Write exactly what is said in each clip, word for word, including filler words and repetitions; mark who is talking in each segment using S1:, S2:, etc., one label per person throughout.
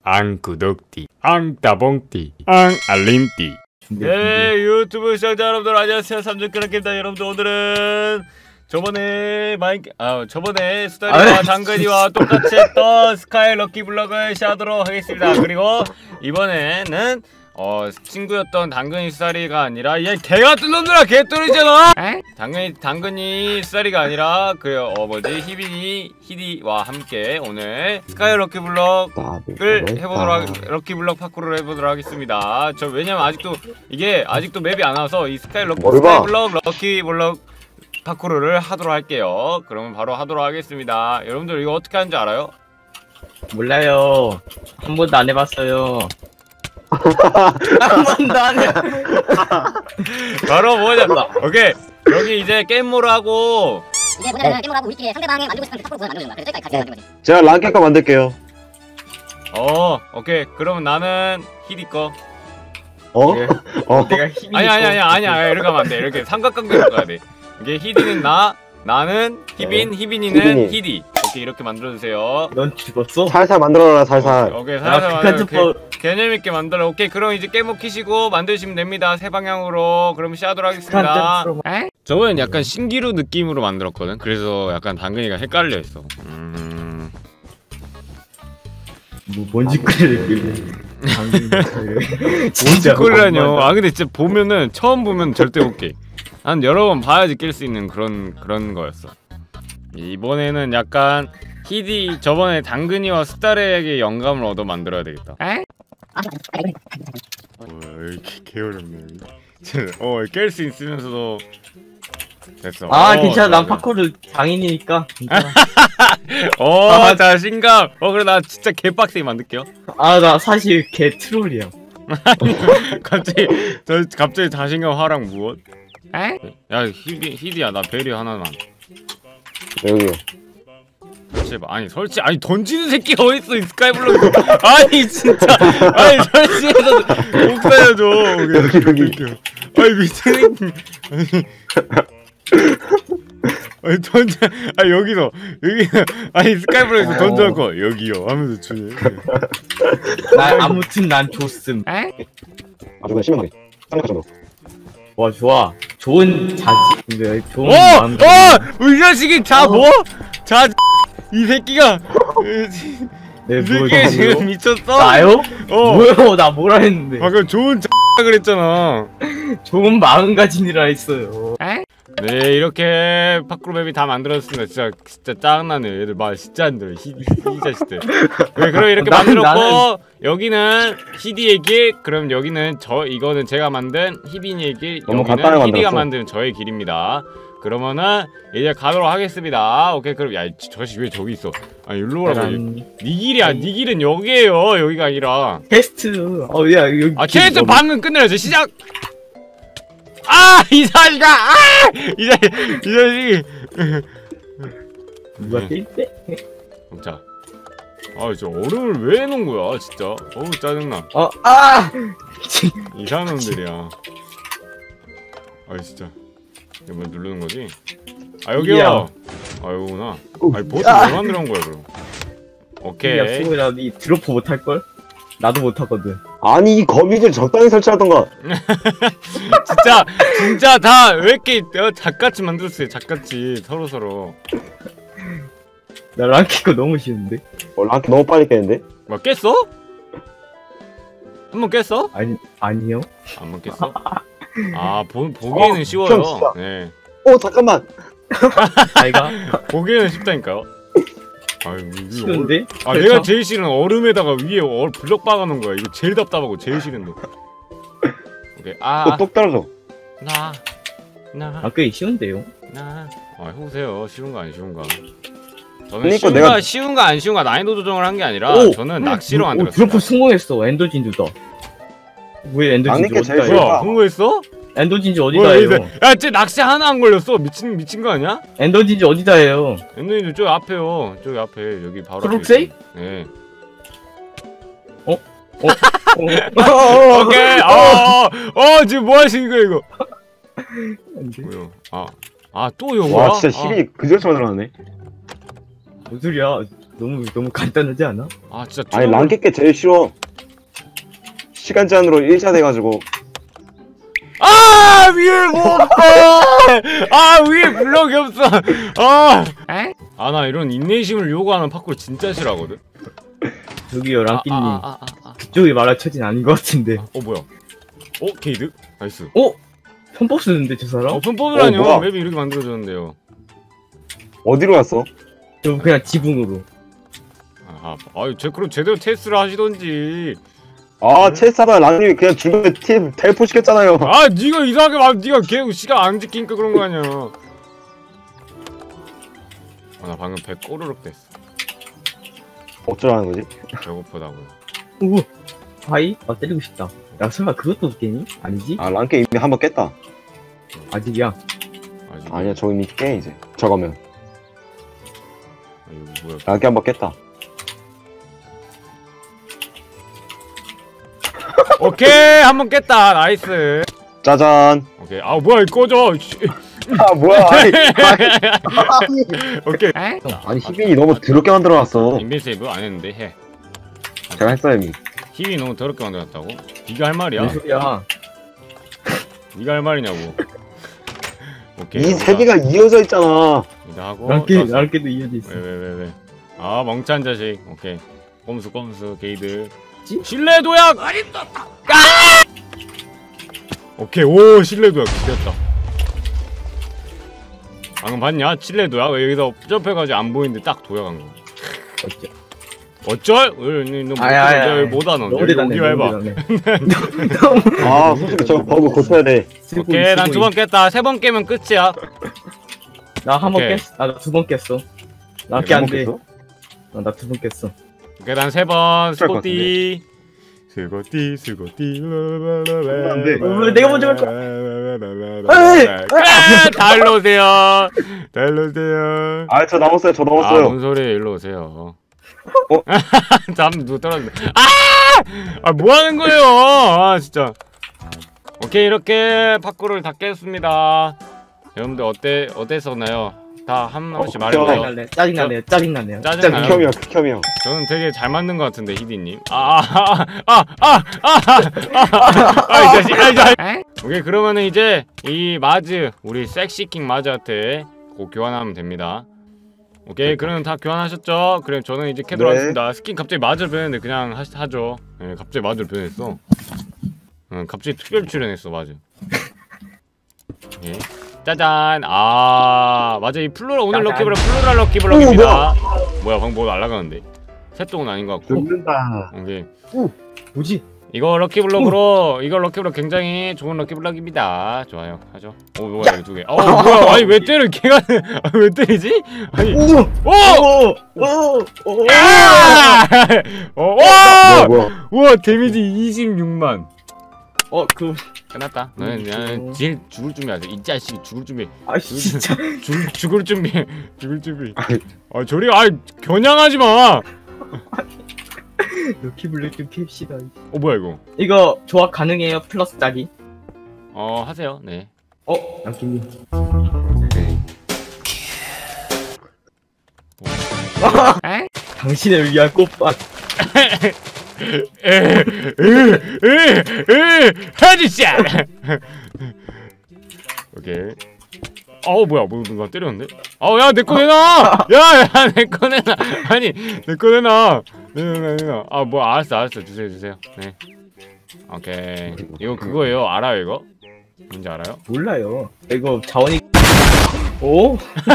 S1: 앙 구독띠, 앙 따봉띠, 앙 알림띠. 네, 유튜브 시청자 여러분들 안녕하세요. 삼촌크라켓입니다. 여러분들 오늘은 저번에 마이크 아 저번에 수다리와 당근이와 똑같이 했던 스카이 럭키 블럭을 시작하도록 하겠습니다. 그리고 이번에는 어 친구였던 당근이 수다리가 아니라 얘 개같은 놈들아, 개돌이잖아. 당근이 당근이 수다리가 아니라 그 어 뭐지 희빈이 희디와 함께 오늘 스카이 럭키 블럭을 해보도록 하, 럭키 블럭 파쿠르를 해보도록 하겠습니다. 저 왜냐면 아직도 이게 아직도 맵이 안 와서 이 스카이 럭키 스카이 블럭 럭키 블럭 파쿠르를 하도록 할게요. 그러면 바로 하도록 하겠습니다. 여러분들 이거 어떻게 하는지 알아요?
S2: 몰라요. 한 번도 안 해봤어요. 한 번도 안 해.
S1: 바로 뭐냐? 오케이, 여기 이제 게임모를 하고
S3: 이게 뭐냐면 게임을 하고 우리끼리 상대방이 만들고 싶은 파쿠르 구간을 만드는 거야. 그래서 저기까지 같이 만드는 거지.
S4: 제가 랑캐카 만들게요.
S1: 어 오케이, 그러면 나는 히디 거.
S4: 어?
S2: 네.
S4: 어?
S2: 내가 힘이
S1: 아니 아니 아니 아니 아니 이렇게 하면 안 돼. 이렇게 삼각관계로 가야 돼. 이게 히디는 나, 나는 히빈, 히빈이는
S4: 히빈이.
S1: 히디. 오케이, 이렇게 만들어주세요.
S2: 넌 죽었어?
S4: 살살 만들어라, 살살.
S1: 오케이,
S2: 야,
S1: 살살 만들어.
S2: 피카츄
S1: 개념 있게 만들어. 오케이, 그럼 이제 게임을 키시고 만드시면 됩니다. 세 방향으로. 그럼 시작하도록 하겠습니다. 저번엔 약간 신기루 느낌으로 만들었거든. 그래서 약간 당근이가 헷갈려 했어. 음...
S2: 뭐 뭔지 꿀을
S1: 뭔지 꿀이라뇨. 아 근데 진짜 보면은 처음 보면 절대 못 깨. 한 여러 번 봐야지 깰 수 있는 그런 그런 거였어. 이번에는 약간 히디 저번에 당근이와 스타레에게 영감을 얻어 만들어야 되겠다. 에? 어, 이렇게 개어렵네. 어, 깰 수 있으면서도 됐어.
S2: 아
S1: 어,
S2: 괜찮아. 난
S1: 그래.
S2: 파쿠르 장인이니까 괜찮아.
S1: 어,
S2: 아,
S1: 자신감. 어, 그래 나 진짜 개빡세게 만들게요.
S2: 아 나 사실 개 트롤이야.
S1: 갑자기 저 갑자기 자신감 화랑 무엇? 에? 야 히디 히디야, 나 베리 하나만.
S4: 여기요.
S1: 제발. 아니 설치 아니 던지는 새끼가 어딨어 이 스카이블럭에서. 아니 진짜 아니 설치해서 못 살려줘.
S4: 여기 여기.
S1: 아니 미친. 아니 던져. 아 여기서 여기 아니 스카이블럭에서 던져놓고 여기요 하면서 주네.
S2: 나 아무튼 난 좋음.
S4: 아주 그냥 심하게. 쌍욕 정도.
S2: 와 좋아. 좋은 자지. 근데 좋은
S1: 어!
S2: 마음.
S1: 어! 이 자식이 자 뭐? 자 이 새끼가
S2: 네,
S1: 이 새끼가 지금 미쳤어?
S2: 나요?
S1: 어.
S2: 뭐요? 나 뭐라 했는데?
S1: 방금 좋은 그랬잖아.
S2: 좋은 마음가짐이라 했어요.
S1: 네, 이렇게 파쿠르 맵이 다 만들어졌습니다. 진짜 진짜 짜증나네. 얘들 말 진짜 안 들어. 히, 이 자식들. 네, 그럼 이렇게
S2: 나는,
S1: 만들었고
S2: 나는...
S1: 여기는 히디의 길. 그럼 여기는 저 이거는 제가 만든 히빈이의 길.
S4: 너무
S1: 여기는
S4: 간단하게
S1: 히디가
S4: 만들었어.
S1: 만든 저의 길입니다. 그러면은 이제 가도록 하겠습니다. 오케이, 그럼 야, 저 자식 왜 저기 있어? 아, 일로 오라고.
S2: 난...
S1: 네 길이야. 네 길은 여기에요. 여기가 아니라.
S2: 테스트. 어야 여기.
S1: 아, 캐스트 방금 끝내야죠. 시작. 아! 이 자식아! 아! 이 자식! 이 자식이!
S2: 누가 뛸 때?
S1: 자. 아, 저 얼음을 왜 해놓은 거야, 진짜. 어우, 짜증나.
S2: 어, 아!
S1: 이상한 놈들이야. 아, 진짜. 이거 뭐 누르는 거지? 아, 여기요!
S2: 이야.
S1: 아, 여기구나. 아니, 보스 왜 만들어 온 거야, 그럼? 오케이.
S2: 야, 수고야, 니 드로퍼 못할걸? 나도 못하거든.
S4: 아니 이 거미줄 적당히 설치하던가.
S1: 진짜, 진짜 다 왜 이렇게 어, 작같이 만들었어요, 작같이. 서로서로.
S2: 나 랑키고 너무 쉬운데?
S4: 어, 랑캐 너무 빨리 깨는데?
S1: 뭐, 깼어? 한 번 깼어?
S2: 아니, 아니요?
S1: 안 번 깼어? 아, 보, 보기에는
S4: 어,
S1: 쉬워요.
S4: 진짜.
S1: 네.
S4: 어 잠깐만.
S2: 자기가?
S1: 보기에는 쉽다니까요. 아유,
S2: 쉬운데?
S1: 아, 내가 제일 싫은 얼음에다가 위에 얼 블럭 박아놓은 거야. 이거 제일 답답하고 제일 싫은데. 오케이. 아,
S4: 똑 떨어져.
S1: 나, 나,
S2: 아, 꽤 쉬운데요?
S1: 나. 아, 해보세요. 쉬운가 안 쉬운가. 저는
S4: 그러니까
S1: 쉬운가
S4: 내가-
S1: 쉬운가 안 쉬운가 난이도 조정을 한 게 아니라
S2: 오!
S1: 저는 낚시로
S2: 오,
S1: 만들었어요.
S2: 드로퍼 성공했어. 엔더진주다. 왜 엔더진주
S4: 랑키 제일
S2: 어디다
S1: 뭐야?
S2: 해요?
S1: 성공했어?
S2: 엔더진주
S1: 뭐야,
S2: 어디다
S1: 이제-
S2: 해요?
S1: 야, 쟤 낚시 하나 안 걸렸어. 미친 미친 거 아니야?
S2: 엔더진주 어디다 해요?
S1: 엔더님 저기 앞에요. 저기 앞에 여기 바로. 앞에
S2: 초록색?
S1: 있어요. 네.
S2: 어?
S1: 오케이. 어, 어, 지금 뭐 하시는 거야 이거? 뭐요? 아, 아 또 영화?
S4: 와 진짜 힐이 그저처럼 들어가네.
S2: 뭔 소리야? 너무 너무 간단하지 않아?
S1: 아 진짜
S4: 아니
S1: 트롤-
S4: 랑켓게 제일 쉬워. 시간 제한으로 일 차 돼가지고.
S1: 아 위에 뭐 없어. 아 위에 블럭이 없어. 아아 나 이런 인내심을 요구하는 파쿠르 진짜 싫어하거든.
S2: 저기요 랑끼님
S1: 아, 아, 아, 아, 아.
S2: 그쪽이 말할 처지는 아닌 것 같은데.
S1: 어 뭐야? 어 게이드? 나이스.
S2: 어? 편법 쓰는데 저 사람?
S1: 오픈 뽑으라뇨.
S4: 어, 뭐야?
S1: 맵이 이렇게 만들어졌는데요.
S4: 어디로 갔어?
S2: 저 그냥 지붕으로.
S1: 아, 아유 제 그럼 제대로 테스트를 하시던지.
S4: 아 체스하다 랑님이 그냥 중간에 팀 텔포 시켰잖아요.
S1: 아 니가 이상하게 말 네가 계속 시간 안 지키니까 그런 거 아니야. 아, 나 방금 배 꼬르륵 됐어.
S4: 어쩌라는 거지?
S1: 배고프다고요.
S2: 우와. 바이? 아 때리고 싶다. 야 설마 그것도 깨니? 아니지?
S4: 아 랑켓 이미 한 번 깼다.
S2: 아직이야.
S1: 아직
S4: 아니야 저 이미 깨 이제. 저거면
S1: 아, 이거 뭐야?
S4: 랑켓 한 번 깼다.
S1: 오케이 한 번 깼다. 나이스.
S4: 짜잔.
S1: 오케이. 아 뭐야 이거 꺼져. 씨.
S4: 아 뭐야? 아니,
S1: 오케이.
S4: 아니 희빈이 너무 더럽게 만들어놨어.
S1: 인벤 세이브 안 했는데 해.
S4: 제가 했어요 이미.
S1: 힘이 너무 더럽게 만들었다고? 네가 할 말이야?
S2: 뭔 소리야?
S1: 네가 할 말이냐고. 오케이.
S4: 이 세 개가 이어져 있잖아.
S1: 이거 하고.
S2: 랑끼
S1: 떴어.
S2: 랑끼도 이어져 있어.
S1: 왜 왜 왜 왜? 아 멍청한 자식. 오케이. 꼼수 꼼수 게이드.
S2: 지?
S1: 실내 도약. 아! 오케이. 오 실내 도약 됐다. 방금 봤냐? 실내 도약 여기서 점프해가지고 안 보이는데 딱 도약한 거.
S2: 어째?
S1: 어쩔? 너못
S2: 아야, 아야, 아야.
S1: 못하노.
S2: 너무
S1: 여기
S2: 대단해.
S1: 오기로 해봐.
S2: 너무 대단해.
S4: 아 솔직히 저 버그 고쳐야 돼.
S1: 오케이 난 두 번 깼다. 세 번 깨면 끝이야.
S2: 나한 번
S1: 오케이.
S2: 깼어. 나 두 번 깼어. 나밖에
S1: 네,
S2: 안
S4: 두
S2: 돼.
S4: 번
S2: 나 두 번 깼어.
S1: 오케이 난 세 번.
S4: 것
S1: 스코띠. 스코띠 스코띠.
S4: 안 돼.
S2: 어, 내가 먼저 갈
S1: 거야. 달로 오세요. 달로 오세요.
S4: 아 저 남았어요. 저
S1: 아,
S4: 남았어요.
S1: 뭔 소리? 일로 오세요.
S4: 어?
S1: 잠 누구 떨어졌네. 아! 아, 뭐 하는 거예요? 아, 진짜. 오케이, 이렇게 파쿠르를 다 깼습니다. 여러분들 어때 어땠었나요? 다 한 번씩 말해보세요.
S2: 짜증나네. 짜증나네요. 짜증나네요.
S1: 짜증-
S4: 진짜
S1: 나요?
S4: 극혐이야 극혐이야.
S1: 저는 되게 잘 맞는 것 같은데 히디님. 아아아아아아아 아, 아, 아, 아, 아, 이 자식, 아, 이 자식. 오케이 그러면은 이제 이 마즈 우리 섹시킹 마즈한테 곧 교환하면 됩니다. 오케이 그러면 다 교환하셨죠? 그럼 저는 이제 캐도록
S4: 네.
S1: 하겠습니다. 스킨 갑자기 마즈를 변했는데 그냥 하, 하죠. 네, 갑자기 마즈를 변했어. 응, 갑자기 특별 출연했어 마즈. 예. 짜잔. 아 맞아 이 플로럴 오늘
S2: 짜잔.
S1: 럭키블럭 플로럴 럭키블럭입니다. 뭐야 방금 뭐 날아가는데? 새똥은 아닌 것 같고.
S4: 죽는다.
S1: 오케이
S2: 뭐지?
S1: 이거 럭키블럭으로 이거 럭키블럭 굉장히 좋은 럭키블럭입니다. 좋아요 하죠. 오 뭐야 이거 두 개. 어 뭐야 아니 왜 때려 걔가 아, 왜 때리지? 아니
S2: 오!
S1: 오!
S2: 오! 오!
S1: 아! 어,
S4: 뭐야
S1: 와!
S4: 뭐야.
S1: 우와 데미지 이십육만.
S2: 어, 그
S1: 끝났다. 너는 나는 질 죽을 준비하세요. 이 자식이 죽을 준비.
S2: 아 진짜
S1: 죽 죽을 준비. 죽을 준비. 아 저리 아 겨냥하지 마.
S2: 럭키블럭 좀 캡시다.
S1: 어 뭐야 이거?
S2: 이거 조합 가능해요? 플러스 짜기?
S1: 어 하세요. 네.
S2: 어? 랑키님.
S1: 에?
S2: 당신을 위한 꽃밭.
S1: 헤드샷. 오케이. 어 뭐야 뭐 누가 때렸는데? 어야 내 거 내놔. 야야 내 거 내놔. 아니 내 거 내놔. 내놔 내놔. 아 뭐 알았어 알았어 주세요 주세요. 네. 오케이. 이거 그거예요. 알아요 이거? 뭔지 알아요?
S2: 몰라요. 이거 자원이 오?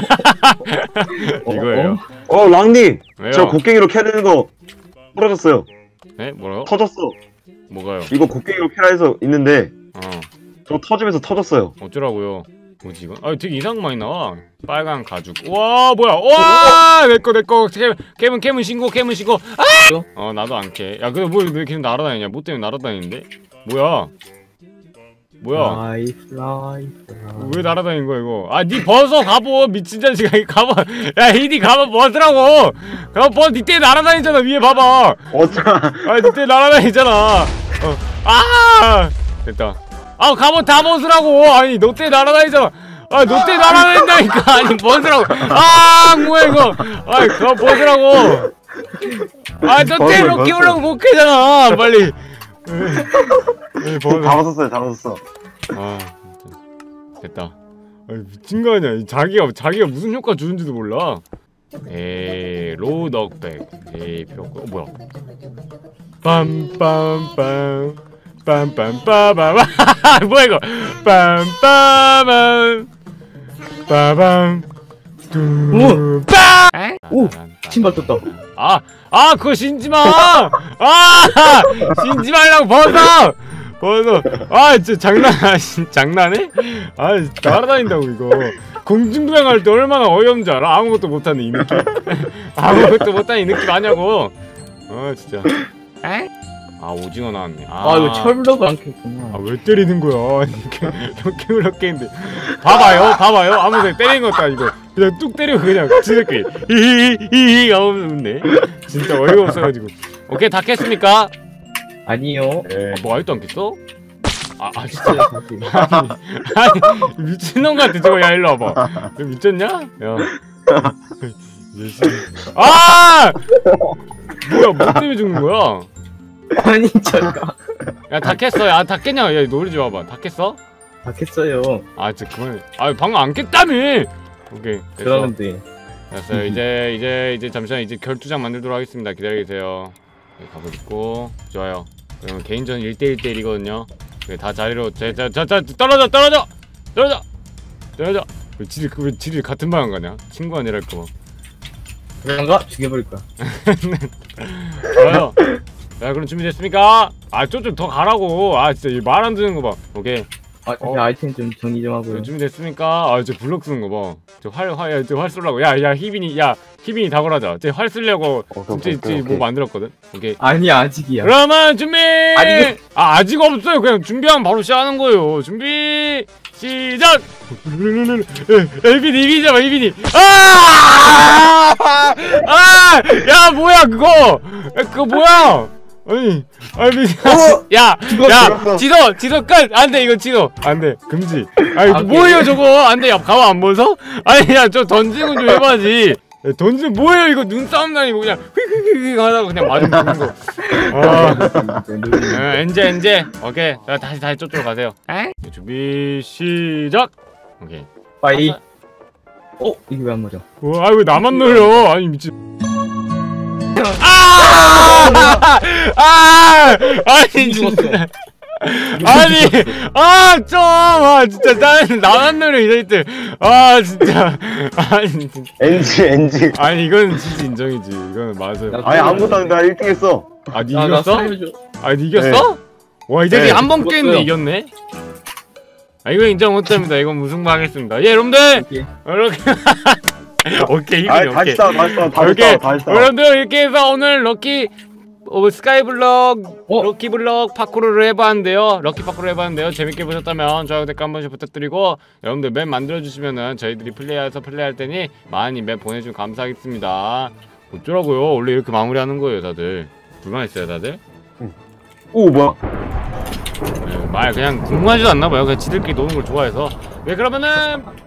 S1: 이거예요.
S4: 어 랑님.
S1: 왜요?
S4: 저 곡괭이로 캐는 거 부러졌어요.
S1: 네 뭐라고?
S4: 터졌어.
S1: 뭐가요?
S4: 이거 곡괭이로 캐라 해서 있는데
S1: 어
S4: 저 터지면서 터졌어요.
S1: 어쩌라고요? 뭐지 이건? 아 되게 이상한 거 많이 나와. 빨간 가죽. 와 뭐야? 와 내거 내거 캠 캠은 캠은 신고 캠은 신고. 아! 어 나도 안 캐. 야 근데 뭐왜 계속 날아다니냐? 뭐 때문에 날아다니는데? 뭐야? 뭐야?
S2: 라이프 라이프
S1: 왜 날아다니는 거야 이거? 아 니 벗어 갑옷 미친 자식아 갑옷. 야 히디 갑옷 벗으라고. 갑옷 벗. 니 때문에 날아다니잖아 위에 봐봐.
S4: 어쩌.
S1: 아니 니 때문에 날아다니잖아. 어. 아 됐다. 아 갑옷 다 벗으라고. 아니 너 때문에 날아다니잖아. 아 너 때문에 날아다닌다니까. 아니 벗으라고. 아 뭐야 이거. 아이 갑옷 벗으라고. 아, 저
S4: 벗었어요,
S1: 때 럭키
S4: 벗었어요.
S1: 올라고 못 깨잖아. 빨리. 에, 벗어.
S4: 다 벗었어요, 다 벗었어.
S1: 아, 진짜. 됐다. 아니, 미친 거 아니야. 자기가 자기가 무슨 효과 주는지도 몰라. 에이, 로우 넉백. 에이, 필요 없고. 어, 뭐야? 빰빰빰 빰빰빠밤. 뭐야 이거? 빰빠밤 빠밤 뚜 빠.
S2: 오! 신발 떴다.
S1: 아, 아, 그거 신지 마. 아, 신지 말라고 벗어. 벗어. 아, 진짜 장난, 장난해? 아, 날아다닌다고 이거. 공중부양할 때 얼마나 어이없는지 알아? 아무것도 못하는 이 느낌. 아무것도 못하는 이 느낌 아냐고. 아, 진짜. 에? 아, 오징어 나왔네. 아,
S2: 아, 이거 철로가 안 켰구나.
S1: 아, 왜 때리는 거야? 이렇게 이렇게 그렇게인데. 봐봐요, 봐봐요. 아무 데 때리는 것도 아니고 그냥 뚝 때리고 그냥 지들끼리 히히히히 하고 웃네. 진짜 어이가 없어가지고. 오케이, 다 깼습니까?
S2: 아니요.
S4: 네.
S1: 아, 뭐 아직도 안 깼어? 아, 아 진짜.
S2: 다시.
S1: 아니, 아니 미친놈 같아 저거. 야, 일로 와봐. 너 미쳤냐? 야. 아! 뭐야, 뭐 때문에 죽는 거야?
S2: 아니, 잠깐.
S1: 야, 다 깼어. 야, 다 깼냐? 야, 노래 좀 와봐. 다 깼어?
S2: 다 켰어요.
S1: 아, 진짜 그만해. 아, 방금 안 깼다며. 오케이, 됐어.
S2: 그러는데.
S1: 됐어요. 이제 이제 이제 잠시만 이제 결투장 만들도록 하겠습니다. 기다려 계세요. 네, 갑옷 입고 좋아요. 그러면 개인전 일 대 일 대 일이거든요. 네, 다 자리로 자자자 떨어져 떨어져 떨어져 떨어져. 왜 지들 왜 지들 같은 방안 가냐? 친구 아니랄까 봐.
S2: 그런가? 죽여버릴 거야.
S1: 좋아요. 자, 그럼 준비됐습니까? 아, 좀 좀 더 가라고. 아, 진짜 말 안 듣는 거 봐. 오케이.
S2: 아,
S1: 어.
S2: 아이템 좀 정리 좀 하고요.
S1: 네, 준비됐습니까? 아, 저 블록 쓰는 거 봐. 저 활, 활, 야, 저 활 쏠라고. 야, 야, 희빈이, 야, 희빈이 다굴하자. 쟤 활 쓰려고
S4: 오케이,
S1: 진짜
S4: 오케이,
S1: 뭐
S4: 오케이.
S1: 만들었거든. 오케이.
S2: 아니, 아직이야.
S1: 그러면 준비.
S2: 아니,
S1: 아, 아직 없어요. 그냥 준비하면 바로 시작하는 거예요. 준비 시작. 에이비니, 이비니 잡아, 이비니. 아! 아! 야, 뭐야 그거? 야, 그거 뭐야? 아니, 아니, 야, 야,
S4: 죽었어.
S1: 지도, 지도 끝. 안돼, 이거 지도. 안돼, 금지. 아니,
S2: 아,
S1: 뭐예요 저거? 안돼, 야, 가만 안 벗어? 아니, 야, 저 던지는 거 좀 해봐야지. 야, 던지는 뭐예요 이거? 눈싸움 아니고 그냥 휙휙휙 하다가 그냥 맞으면 죽는 거. 아, 어, 엔제, 엔제. 오케이, 자, 다시 다시 저쪽으로 가세요. 에? 준비 시작. 오케이.
S2: 빠이. 어? 이게 왜 안 맞아?
S1: 와, 왜 나만 놀려? 아니 미친. 아! 아! 아니 진짜. 아니, 아, 좀, 아, 진짜, 나는, 나만 노래 이럴 때, 아, 진짜, 아니, 진짜.
S4: 엔지, 엔지.
S1: 아니, 이건 진짜 인정이지. 이거는 맞아요.
S4: 아니, 아무것도 안 해. 나 일 등 했어.
S1: 아, 니
S2: 아, 나
S1: 이겼어?
S2: 살려줘.
S1: 아, 니 이겼어? 와, 이제
S4: 네,
S1: 한 번
S2: 죽었어요.
S1: 깼는데 이겼네? 아, 이거 인정 못합니다. 이건 무승부 하겠습니다. 예, 여러분들!
S2: 이렇게.
S1: 이렇게. 오케이,
S4: 아니,
S1: 이거는
S4: 다시
S1: 오케이.
S4: 싸워, 다시 싸워, 다시
S1: 오케이.
S4: 싸워, 다시 싸워.
S1: 여러분들, 이렇게 해서 오늘 럭키, 어, 스카이블럭,
S2: 어?
S1: 럭키블럭 파쿠르를 해봤는데요. 럭키 파쿠르 해봤는데요. 재밌게 보셨다면 좋아요, 댓글 한 번씩 부탁드리고, 여러분들 맵 만들어주시면은 저희들이 플레이해서 플레이할 테니 많이 맵 보내주면 감사하겠습니다. 어쩌라고요? 원래 이렇게 마무리하는 거예요, 다들. 불만 있어요, 다들?
S4: 오, 뭐야?
S1: 네, 말 그냥 궁금하지도 않나 봐요. 그냥 지들끼리 노는 걸 좋아해서. 네, 그러면은